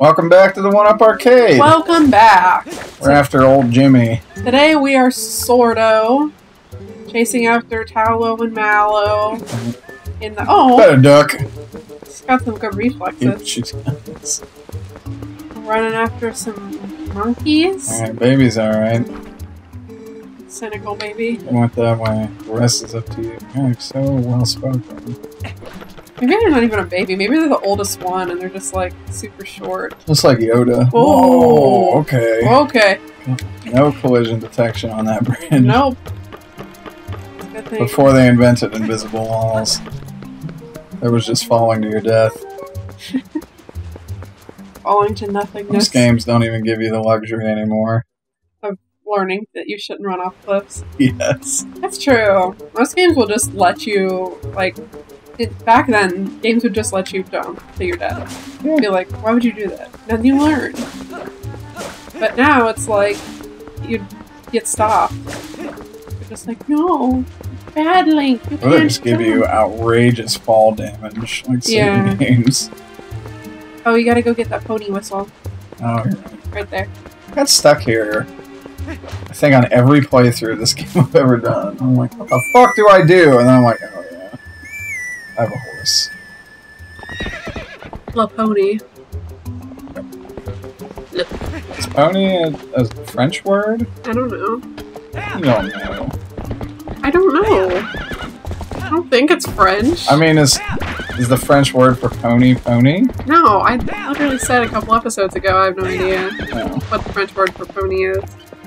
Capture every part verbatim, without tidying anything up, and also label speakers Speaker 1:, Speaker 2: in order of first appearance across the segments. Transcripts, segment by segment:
Speaker 1: Welcome back to the One Up Arcade.
Speaker 2: Welcome back.
Speaker 1: We're after old Jimmy.
Speaker 2: Today we are Sordo, chasing after Tallow and Mallow in the oh.
Speaker 1: Better duck.
Speaker 2: She's got some good reflexes.
Speaker 1: She's
Speaker 2: Running after some monkeys.
Speaker 1: Alright, baby's alright.
Speaker 2: Cynical baby.
Speaker 1: I went that way. The rest is up to you. You're so well spoken.
Speaker 2: Maybe they're not even a baby. Maybe they're the oldest one and they're just like super short.
Speaker 1: Just like Yoda.
Speaker 2: Oh,
Speaker 1: Whoa, okay.
Speaker 2: Okay.
Speaker 1: No collision detection on that bridge.
Speaker 2: Nope. Good thing.
Speaker 1: Before they invented invisible walls, there was just falling to your death.
Speaker 2: Falling to nothingness.
Speaker 1: Most games don't even give you the luxury anymore.
Speaker 2: Of learning that you shouldn't run off cliffs.
Speaker 1: Yes.
Speaker 2: That's true. Most games will just let you, like, it, back then, games would just let you jump to your death.
Speaker 1: Yeah.
Speaker 2: Be like, why would you do that? Then you learn. But now it's like, you get stopped. You're just like, no, bad Link, you
Speaker 1: Or they
Speaker 2: can't
Speaker 1: just give
Speaker 2: jump.
Speaker 1: you outrageous fall damage, like some
Speaker 2: Yeah.
Speaker 1: games.
Speaker 2: Oh, you gotta go get that pony whistle.
Speaker 1: Oh,
Speaker 2: Right there.
Speaker 1: I got stuck here. I think on every playthrough this game I've ever done. I'm like, what the fuck do I do? And then I'm like, oh yeah, I have a horse.
Speaker 2: La pony.
Speaker 1: Is pony a, a French word?
Speaker 2: I don't know.
Speaker 1: You don't know.
Speaker 2: I don't know. I don't think it's French.
Speaker 1: I mean, is is the French word for pony pony?
Speaker 2: No, I literally said a couple episodes ago, I have no idea
Speaker 1: No.
Speaker 2: what the French word for pony is.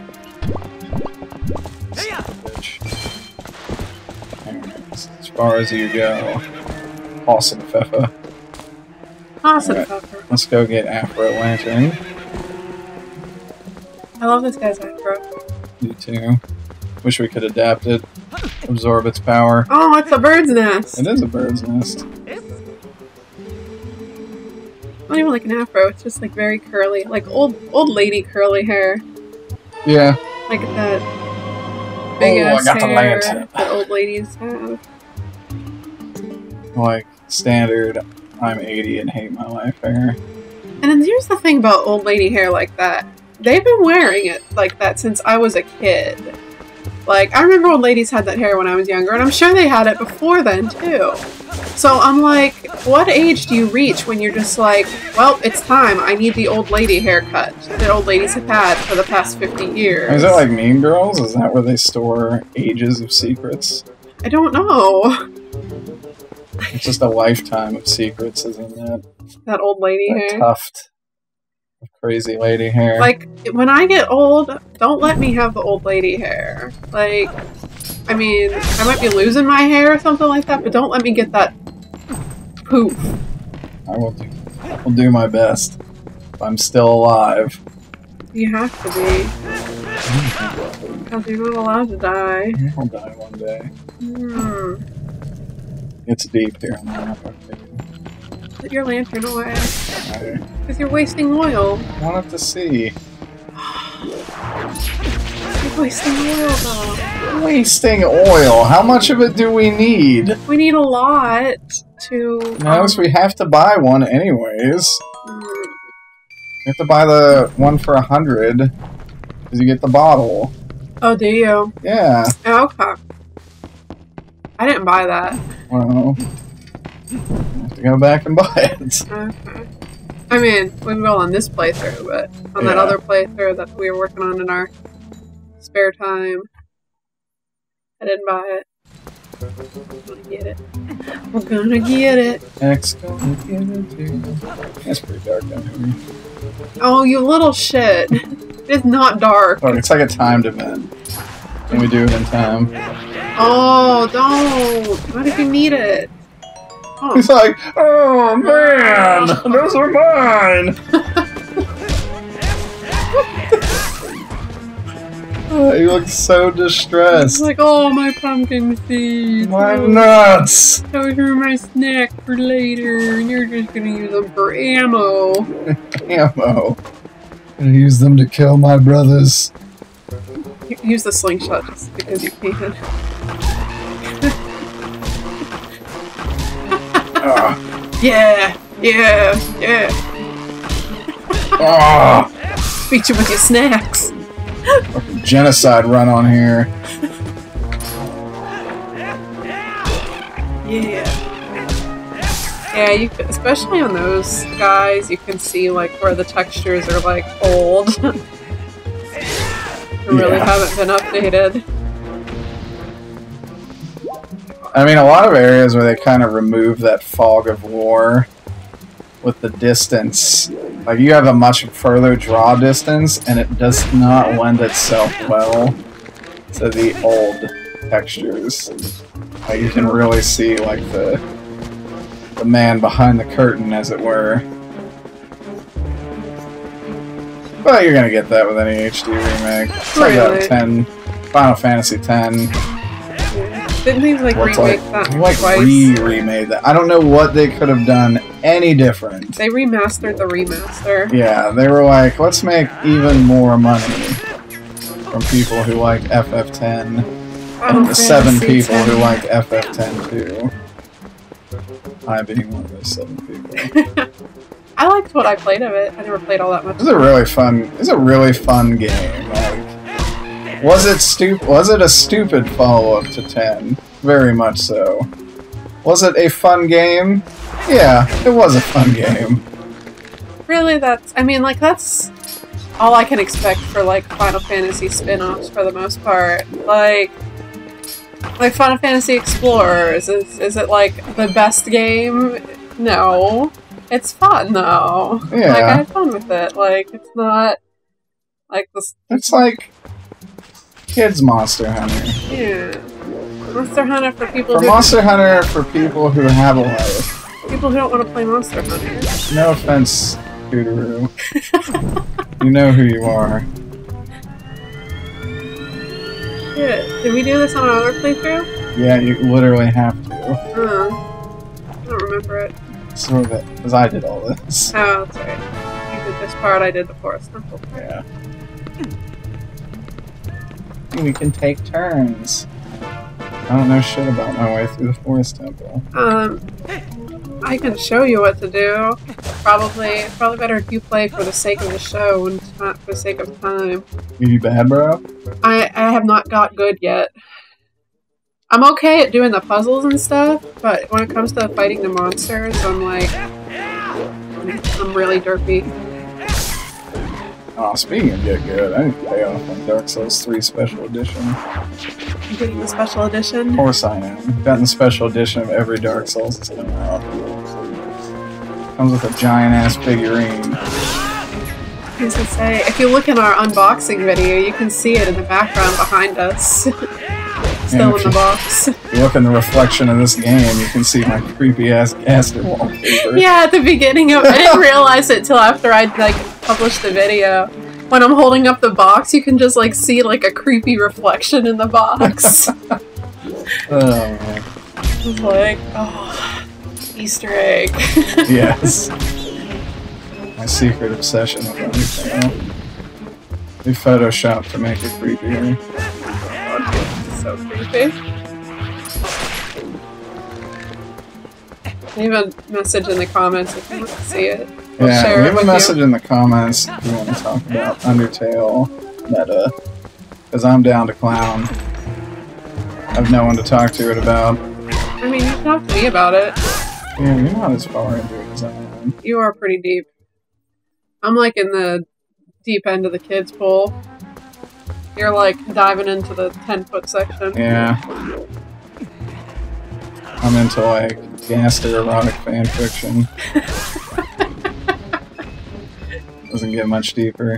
Speaker 1: Bitch. Anyways, as far as you go, awesome Fefa.
Speaker 2: Awesome
Speaker 1: Alright.
Speaker 2: pepper.
Speaker 1: Let's go get Afro Lantern.
Speaker 2: I love this guy's afro.
Speaker 1: You too. Wish we could adapt it, absorb its power.
Speaker 2: Oh, it's a bird's nest.
Speaker 1: It is a bird's nest.
Speaker 2: Not even like an afro, it's just like very curly. Like old old lady curly hair.
Speaker 1: Yeah.
Speaker 2: Like that big
Speaker 1: Oh, I
Speaker 2: ass
Speaker 1: got the
Speaker 2: hair
Speaker 1: lantern.
Speaker 2: that old ladies have.
Speaker 1: Like standard, I'm eighty and hate my life hair.
Speaker 2: And then here's the thing about old lady hair like that. They've been wearing it like that since I was a kid. Like, I remember old ladies had that hair when I was younger, and I'm sure they had it before then, too. So I'm like, what age do you reach when you're just like, well, it's time, I need the old lady haircut that old ladies have had for the past fifty years?
Speaker 1: Is it like Mean Girls? Is that where they store ages of secrets?
Speaker 2: I don't know.
Speaker 1: It's just a lifetime of secrets, isn't it?
Speaker 2: That old lady
Speaker 1: That
Speaker 2: hair.
Speaker 1: tuft of crazy lady hair.
Speaker 2: Like, when I get old, don't let me have the old lady hair. Like, I mean, I might be losing my hair or something like that, but don't let me get that poof.
Speaker 1: I will do, will do my best. If I'm still alive.
Speaker 2: You have to be. Because you're not allowed to die.
Speaker 1: I'll die one day.
Speaker 2: Hmm.
Speaker 1: It's deep here on the map.
Speaker 2: Put your lantern away.
Speaker 1: I
Speaker 2: Because you're wasting oil.
Speaker 1: wanted to see.
Speaker 2: You're wasting oil, though.
Speaker 1: Wasting oil. How much of it do we need?
Speaker 2: We need a lot to...
Speaker 1: No, so we have to buy one anyways.
Speaker 2: um,
Speaker 1: You have to buy the one for a hundred. Because you get the bottle.
Speaker 2: Oh, do you?
Speaker 1: Yeah.
Speaker 2: Oh, okay. I didn't buy that.
Speaker 1: Well, you have to go back and buy it.
Speaker 2: Okay. I mean, we will on this playthrough, but on that
Speaker 1: Yeah.
Speaker 2: other playthrough that we were working on in our spare time, I didn't buy it. I'm gonna get it. We're gonna get it.
Speaker 1: X gonna get it too. That's pretty dark down here.
Speaker 2: Oh, you little shit. It's not dark.
Speaker 1: Oh, it's like a timed event. Can we do it in time?
Speaker 2: Oh, don't. What if you need it? Oh.
Speaker 1: He's like, oh man, those are mine! Oh, he looks so
Speaker 2: It's
Speaker 1: distressed.
Speaker 2: like, oh, my pumpkin seeds.
Speaker 1: My
Speaker 2: Oh,
Speaker 1: nuts!
Speaker 2: those are my snack for later, and you're just gonna use them for ammo.
Speaker 1: Ammo. Gonna use them to kill my brothers.
Speaker 2: Use the slingshot just because you can.
Speaker 1: Ah,
Speaker 2: Yeah, yeah, yeah.
Speaker 1: Oh,
Speaker 2: Beat you with your snacks.
Speaker 1: fucking genocide run on here.
Speaker 2: Yeah. Yeah, you can, especially on those guys, you can see like where the textures are like old. They really
Speaker 1: Yeah.
Speaker 2: haven't been updated.
Speaker 1: I mean, a lot of areas where they kind of remove that fog of war with the distance. Like, you have a much further draw distance, and it does not lend itself well to the old textures. Like, you can really see, like, the the man behind the curtain, as it were. But you're gonna get that with any H D remake. It's like that
Speaker 2: Really?
Speaker 1: ten, Final Fantasy X.
Speaker 2: Didn't they like
Speaker 1: What's
Speaker 2: remake
Speaker 1: like,
Speaker 2: that
Speaker 1: they, like
Speaker 2: twice?
Speaker 1: re-remade that. I don't know what they could have done any different.
Speaker 2: They remastered the remaster.
Speaker 1: Yeah, they were like, let's make even more money from people who like F F ten,
Speaker 2: Final
Speaker 1: and the seven
Speaker 2: Fantasy
Speaker 1: people
Speaker 2: ten.
Speaker 1: who like F F ten too. I being one of those seven people.
Speaker 2: I liked what I played of it. I never played all that much.
Speaker 1: It was a really fun. It was a really fun game. Like, was it stupid? Was it a stupid follow-up to ten? Very much so. Was it a fun game? Yeah, it was a fun game.
Speaker 2: Really, that's... I mean, like, that's all I can expect for, like, Final Fantasy spin-offs for the most part. Like, like Final Fantasy Explorers, is, is it, like, the best game? No. It's fun, though.
Speaker 1: Yeah.
Speaker 2: Like, I had fun with it. Like, it's not... Like, this...
Speaker 1: It's like kids Monster Hunter.
Speaker 2: Yeah. Monster Hunter for people
Speaker 1: For
Speaker 2: who...
Speaker 1: Monster Hunter, for people who have a life.
Speaker 2: People who don't want to play Monster Hunter.
Speaker 1: No offense, Doodaroo. You know who you are.
Speaker 2: Shit. Did we do this on another playthrough?
Speaker 1: Yeah, you literally have to.
Speaker 2: Uh, I don't remember it.
Speaker 1: Sort of it, because I did all this.
Speaker 2: Oh, that's right. You did this part, I did the Forest Temple.
Speaker 1: Yeah. We can take turns. I don't know shit about my way through the Forest Temple.
Speaker 2: Um, I can show you what to do. Probably, it's probably better if you play for the sake of the show and not for the sake of time.
Speaker 1: You bad, bro?
Speaker 2: I, I have not got good yet. I'm okay at doing the puzzles and stuff, but when it comes to fighting the monsters, I'm like, I'm really derpy.
Speaker 1: Oh, speaking of get good, I need to pay off on Dark Souls three Special Edition.
Speaker 2: You getting the special edition?
Speaker 1: Of course I am. I've gotten the Special Edition of every Dark Souls that's come out. Comes with a giant-ass figurine.
Speaker 2: I was gonna say, if you look in our unboxing video, you can see it in the background behind us. Still in the box.
Speaker 1: If you look in the reflection of this game, you can see my creepy-ass Gaster wallpaper.
Speaker 2: Yeah, at the beginning of I didn't realize it till after I like published the video. When I'm holding up the box, you can just like see like a creepy reflection in the box.
Speaker 1: Oh, man.
Speaker 2: It's like, oh, Easter egg.
Speaker 1: Yes. My secret obsession with everything. We photoshopped to make it creepier.
Speaker 2: It's so creepy. Leave a message in the comments if you want to see it. We'll
Speaker 1: Yeah,
Speaker 2: share it
Speaker 1: leave a
Speaker 2: with
Speaker 1: message
Speaker 2: you.
Speaker 1: in the comments if you want to talk about Undertale meta. Because I'm down to clown. I have no one to talk to it about.
Speaker 2: I mean, you can talk to me about it.
Speaker 1: Yeah, you're not as far into it as I am.
Speaker 2: You are pretty deep. I'm like in the deep end of the kids pool. You're like diving into the ten foot section.
Speaker 1: Yeah. I'm into like Gaster erotic fan fiction. Doesn't get much deeper.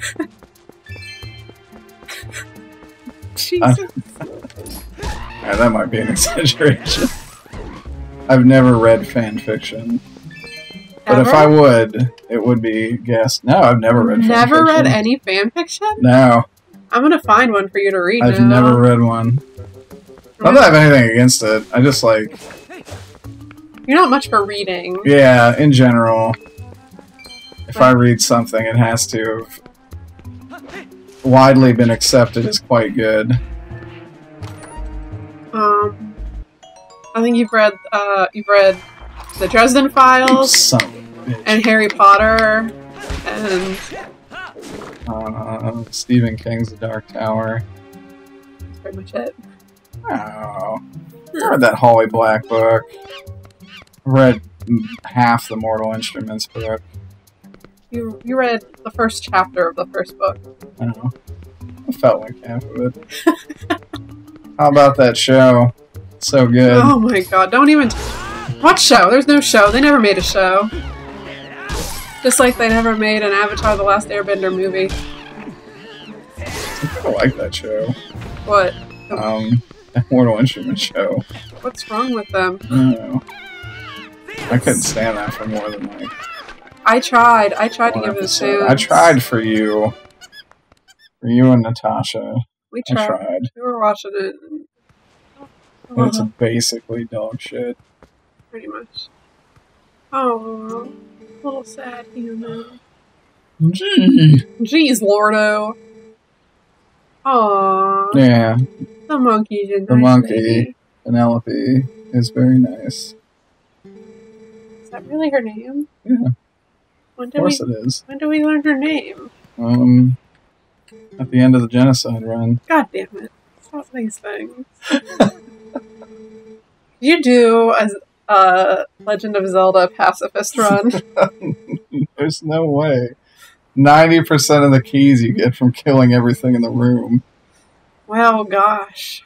Speaker 2: Jesus.
Speaker 1: Yeah, that might be an exaggeration. I've never read fan fiction. But if
Speaker 2: Ever?
Speaker 1: I would, it would be guess. No, I've never read fan
Speaker 2: Never
Speaker 1: fiction.
Speaker 2: read any fan fiction?
Speaker 1: No,
Speaker 2: I'm gonna find one for you to read
Speaker 1: I've
Speaker 2: now.
Speaker 1: never read one. Not that I have anything against it. I just like,
Speaker 2: You're not much for reading.
Speaker 1: yeah, in general, if I read something, it has to have widely been accepted as quite good.
Speaker 2: Um, I think you've read, uh, you've read The Dresden Files
Speaker 1: Son of a bitch.
Speaker 2: and Harry Potter depends.
Speaker 1: Uh, Stephen King's The Dark Tower.
Speaker 2: That's pretty much it.
Speaker 1: Oh, I read that Holly Black book. I read half the Mortal Instruments book.
Speaker 2: You you read the first chapter of the first book.
Speaker 1: I don't know. I felt like half of it. How about that show? So good.
Speaker 2: Oh my god, don't even... What show? There's no show. They never made a show. Just like they never made an Avatar The Last Airbender movie.
Speaker 1: I kind of like that show.
Speaker 2: What?
Speaker 1: Um, that Mortal Instruments show.
Speaker 2: What's wrong with them?
Speaker 1: I don't know. I couldn't stand that for more than like...
Speaker 2: I tried. I tried to
Speaker 1: one
Speaker 2: give it a
Speaker 1: episode.
Speaker 2: chance.
Speaker 1: I tried for you. For you and Natasha.
Speaker 2: We
Speaker 1: I
Speaker 2: tried.
Speaker 1: tried.
Speaker 2: We were watching it. And...
Speaker 1: And it's basically dog shit.
Speaker 2: Pretty much. Oh, a little sad human.
Speaker 1: Gee.
Speaker 2: Jeez, Lordo. Aww.
Speaker 1: Yeah,
Speaker 2: The monkey's a
Speaker 1: the
Speaker 2: nice
Speaker 1: monkey,
Speaker 2: lady.
Speaker 1: Penelope, is very nice.
Speaker 2: Is that really her name?
Speaker 1: Yeah,
Speaker 2: When
Speaker 1: of
Speaker 2: did
Speaker 1: course
Speaker 2: we?
Speaker 1: it is.
Speaker 2: When did we learn her name?
Speaker 1: Um, at the end of the genocide run.
Speaker 2: God damn it! Stop these things. You do as uh, Legend of Zelda pacifist run.
Speaker 1: There's no way. ninety percent of the keys you get from killing everything in the room.
Speaker 2: Well, gosh.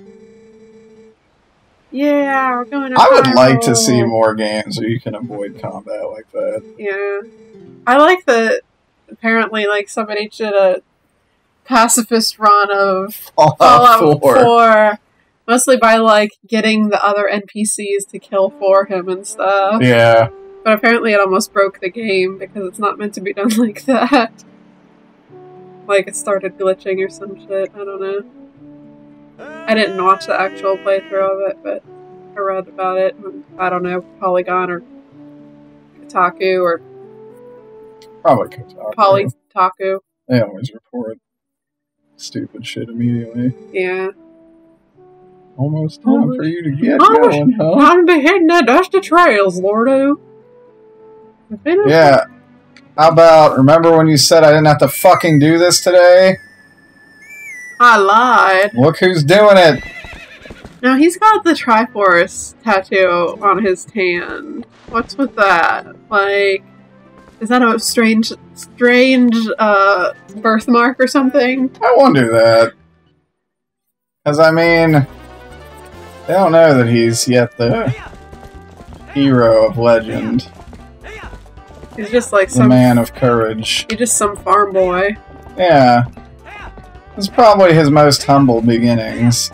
Speaker 2: Yeah, we're going to
Speaker 1: I would
Speaker 2: Hyrule.
Speaker 1: like to see more games where you can avoid combat like that.
Speaker 2: Yeah. I like that apparently, like, somebody did a pacifist run of
Speaker 1: Fallout
Speaker 2: Fallout
Speaker 1: four.
Speaker 2: four, mostly by, like, getting the other N P Cs to kill for him and stuff.
Speaker 1: Yeah.
Speaker 2: But apparently it almost broke the game because it's not meant to be done like that. Like, it started glitching or some shit. I don't know. I didn't watch the actual playthrough of it, but I read about it. I don't know, Polygon or Kotaku or
Speaker 1: Probably Kotaku.
Speaker 2: Polytaku.
Speaker 1: They always report stupid shit immediately.
Speaker 2: Yeah.
Speaker 1: Almost time for you to get
Speaker 2: Almost
Speaker 1: going, huh?
Speaker 2: Time to be hitting the dusty trails, Lordo.
Speaker 1: Yeah. How about, remember when you said I didn't have to fucking do this today?
Speaker 2: I lied.
Speaker 1: Look who's doing it!
Speaker 2: Now he's got the Triforce tattoo on his hand. What's with that? Like, is that a strange, strange, uh, birthmark or something?
Speaker 1: I wonder that. Because, I mean, they don't know that he's yet the hero of legend.
Speaker 2: He's just like
Speaker 1: The
Speaker 2: some,
Speaker 1: man of courage.
Speaker 2: he's just some farm boy.
Speaker 1: Yeah. It's probably his most humble beginnings.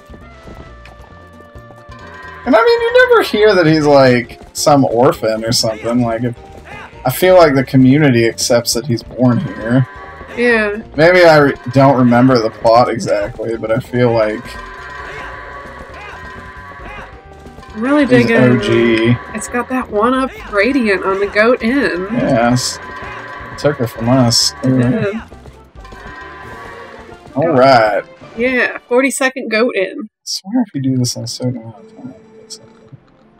Speaker 1: And I mean, you never hear that he's like some orphan or something. Like, if, I feel like the community accepts that he's born here.
Speaker 2: Yeah.
Speaker 1: Maybe I re don't remember the plot exactly, but I feel like
Speaker 2: I'm really
Speaker 1: he's
Speaker 2: digging.
Speaker 1: O G.
Speaker 2: It's got that one-up gradient on the Goat Inn.
Speaker 1: Yes. Took her from us.
Speaker 2: It did.
Speaker 1: Alright.
Speaker 2: Yeah, forty second Goat Inn.
Speaker 1: I swear if you do this in a certain amount of time, it's something.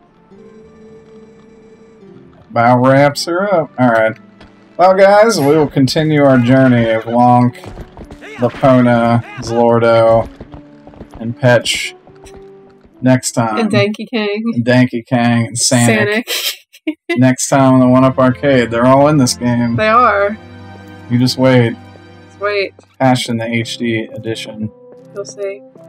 Speaker 1: About wraps her up. Alright. Well, guys, we will continue our journey of Lonk, Lapona, Zlordo, and Petch next time.
Speaker 2: And Danky Kang.
Speaker 1: And Danky Kang and Sanic.
Speaker 2: Sanic.
Speaker 1: Next time on the one up Arcade. They're all in this game.
Speaker 2: They are.
Speaker 1: You just wait.
Speaker 2: Let's wait.
Speaker 1: Patched in the H D edition.
Speaker 2: You'll see.